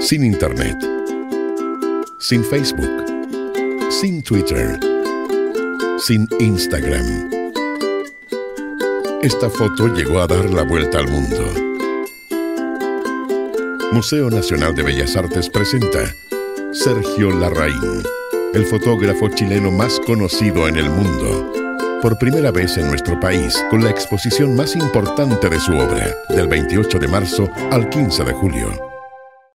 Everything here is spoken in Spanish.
sin Internet, sin Facebook, sin Twitter, sin Instagram. Esta foto llegó a dar la vuelta al mundo. Museo Nacional de Bellas Artes presenta Sergio Larraín, el fotógrafo chileno más conocido en el mundo. Por primera vez en nuestro país, con la exposición más importante de su obra, del 28 de marzo al 15 de julio.